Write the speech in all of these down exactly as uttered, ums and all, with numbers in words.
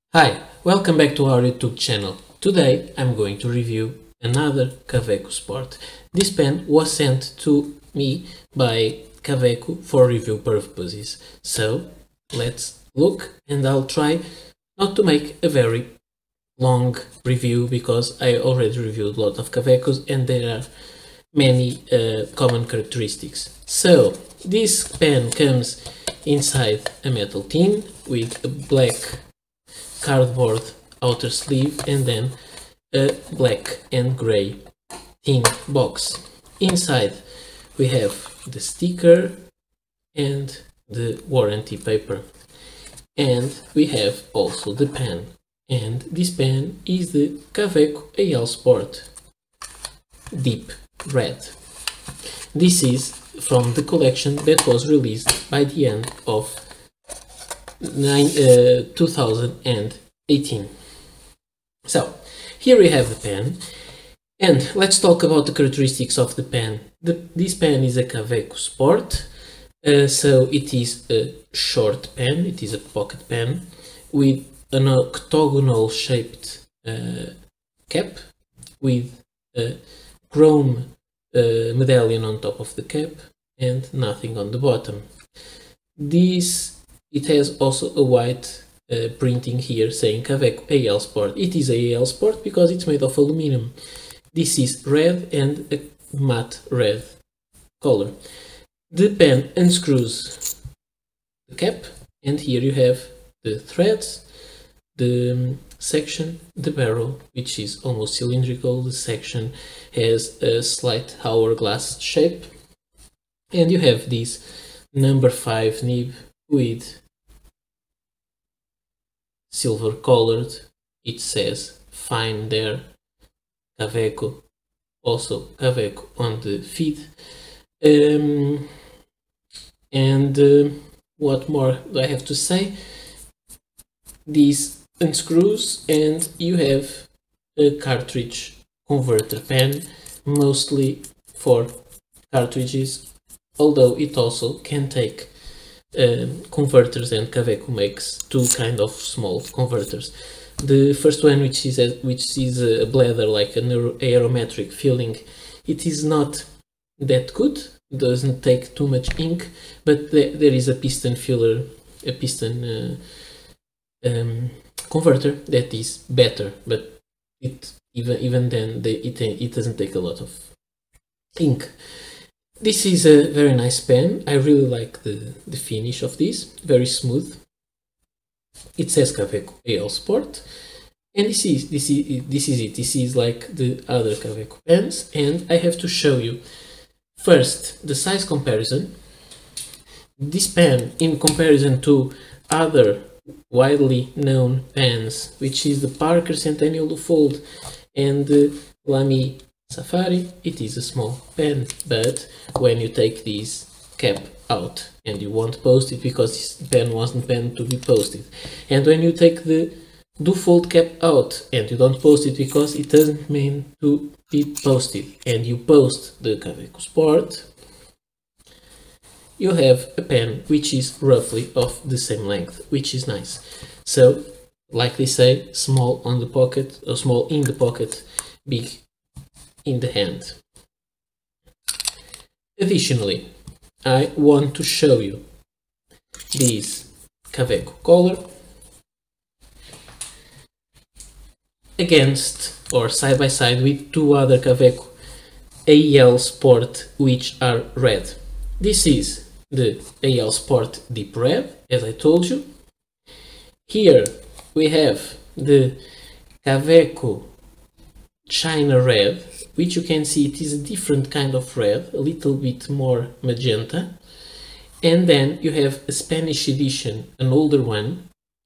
Hi, welcome back to our YouTube channel. Today I'm going to review another Kaweco Sport. This pen was sent to me by Kaweco for review purposes. So let's look, and I'll try not to make a very long review because I already reviewed a lot of Kawecos and there are many uh, common characteristics. So this pen comes inside a metal tin with a black cardboard outer sleeve and then a black and gray tin box. Inside we have the sticker and the warranty paper, and we have also the pen, and this pen is the Kaweco A L Sport Deep Red. This is from the collection that was released by the end of Nine, uh, two thousand eighteen. So here we have the pen, and let's talk about the characteristics of the pen. The, this pen is a Kaweco Sport, uh, so it is a short pen, it is a pocket pen with an octagonal shaped uh, cap with a chrome uh, medallion on top of the cap and nothing on the bottom. This It has also a white uh, printing here saying Kaweco A L Sport. It is A L Sport because it's made of aluminum. This is red and a matte red color. The pen unscrews the cap, and here you have the threads, the um, section, the barrel, which is almost cylindrical. The section has a slight hourglass shape, and you have this number five nib with silver colored. It says fine there, Kaweco, also Kaweco on the feed. Um, and uh, what more do I have to say? This unscrews and you have a cartridge converter pen, mostly for cartridges, although it also can take Um, converters, and Kaweco makes two kind of small converters. The first one, which is a, which is a bladder like an aerometric filling, it is not that good, doesn't take too much ink, but the, there is a piston filler, a piston uh, um, converter that is better, but it even even then the, it it doesn't take a lot of ink. This is a very nice pen. I really like the, the finish of this, very smooth. It says Kaweco A L Sport, and this is, this is, this is it. This is like the other Kaweco pens, and I have to show you first the size comparison. This pen, in comparison to other widely known pens, which is the Parker Centennial Fold and the Lamy Safari, it is a small pen, but when you take this cap out and you won't post it because this pen wasn't meant to be posted, and when you take the Dufold cap out and you don't post it because it doesn't mean to be posted, and you post the Kaweco Sport, you have a pen which is roughly of the same length, which is nice. So, like they say, small on the pocket, or small in the pocket, big in the hand. Additionally, I want to show you this Kaweco collar against or side by side with two other Kaweco A L Sport which are red. This is the A L Sport Deep Red, as I told you. Here we have the Kaweco China Red, which you can see it is a different kind of red, a little bit more magenta. And then you have a Spanish edition, an older one,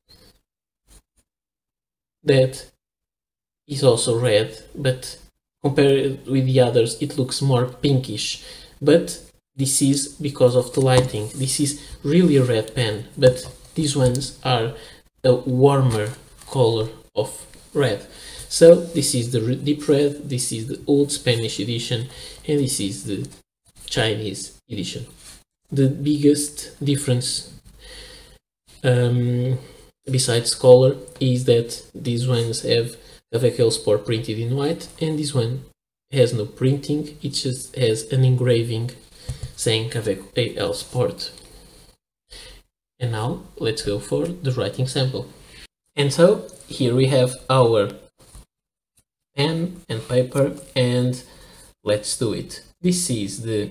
that is also red, but compared with the others it looks more pinkish. But this is because of the lighting. This is really a red pen, but these ones are a warmer color of red. So this is the deep red, this is the old Spanish edition, and this is the Chinese edition. The biggest difference um, besides color is that these ones have Kaweco El Sport printed in white, and this one has no printing, it just has an engraving saying Kaweco El Sport. And now let's go for the writing sample. And so here we have our pen and paper, and let's do it. This is the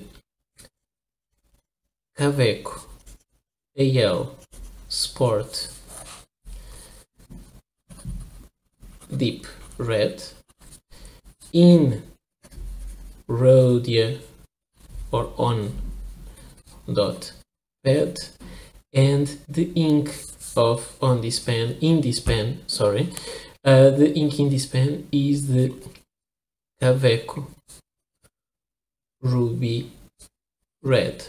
Kaweco A L Sport Deep Red in Rhodia or on dot pad, and the ink of on this pen in this pen sorry uh, the ink in this pen is the Kaweco Ruby Red.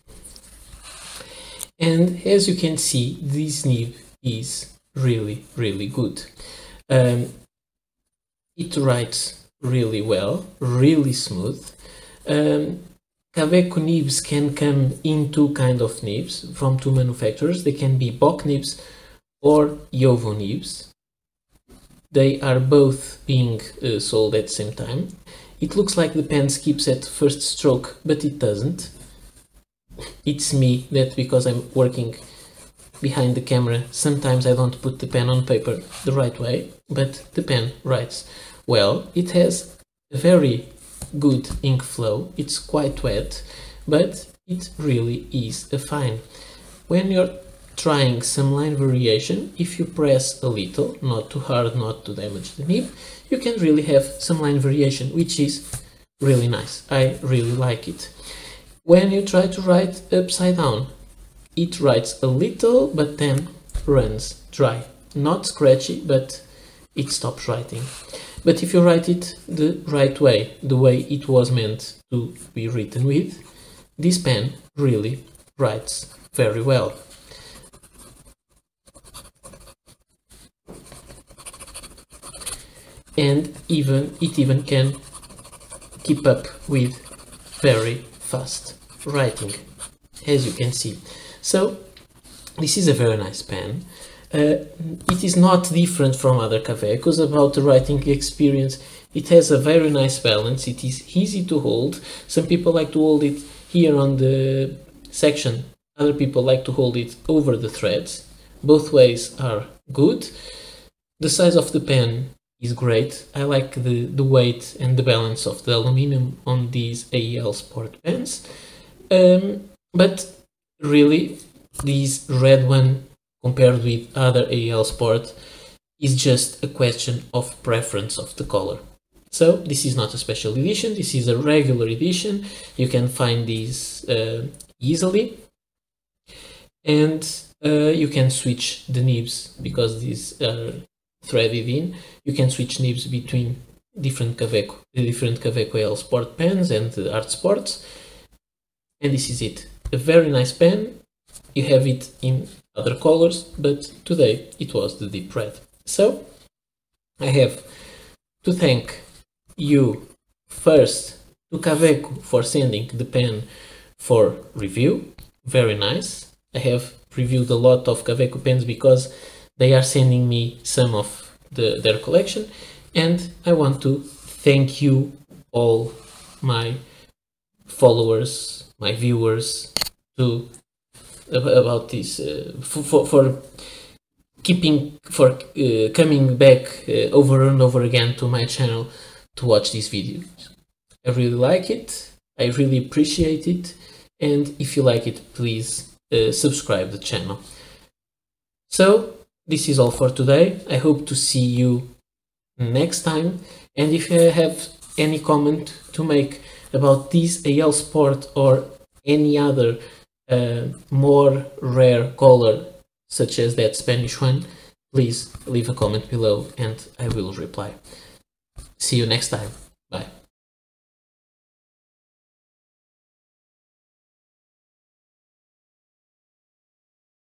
And as you can see, this nib is really really good. Um, it writes really well, really smooth. Um, Kaweco nibs can come in two kind of nibs from two manufacturers. They can be Bock nibs or Jowo nibs. They are both being uh, sold at the same time. It looks like the pen skips at first stroke, but it doesn't. It's me that, because I'm working behind the camera, sometimes I don't put the pen on paper the right way, but the pen writes well. It has a very good ink flow, it's quite wet, but it really is a fine. When you're trying some line variation, if you press a little, not too hard, not to damage the nib, you can really have some line variation, which is really nice. I really like it. When you try to write upside down, it writes a little, but then runs dry. Not scratchy, but it stops writing. But if you write it the right way, the way it was meant to be written with, this pen really writes very well. And even it even can keep up with very fast writing, as you can see. So this is a very nice pen. Uh, it is not different from other Kawecos about the writing experience. It has a very nice balance. It is easy to hold. Some people like to hold it here on the section. Other people like to hold it over the threads. Both ways are good. The size of the pen is great. I like the, the weight and the balance of the aluminum on these A E L Sport pens. Um, but really, this red one compared with other A E L Sport is just a question of preference of the color. So this is not a special edition, this is a regular edition. You can find these uh, easily, and uh, you can switch the nibs because these are threaded in. You can switch nibs between different Kaweco, the different Kaweco A E L Sport pens and the Art Sports. And this is it. A very nice pen. You have it in other colors, but today it was the deep red. So I have to thank you first to Kaweco for sending the pen for review. Very nice. I have reviewed a lot of Kaweco pens because they are sending me some of the, their collection, and I want to thank you all, my followers, my viewers, to about this uh, for, for keeping for uh, coming back uh, over and over again to my channel to watch these videos. I really like it, I really appreciate it, and if you like it, please uh, subscribe the channel. So this is all for today. I hope to see you next time, and if you have any comment to make about this A E L Sport or any other uh, more rare color such as that Spanish one, please leave a comment below and I will reply. See you next time.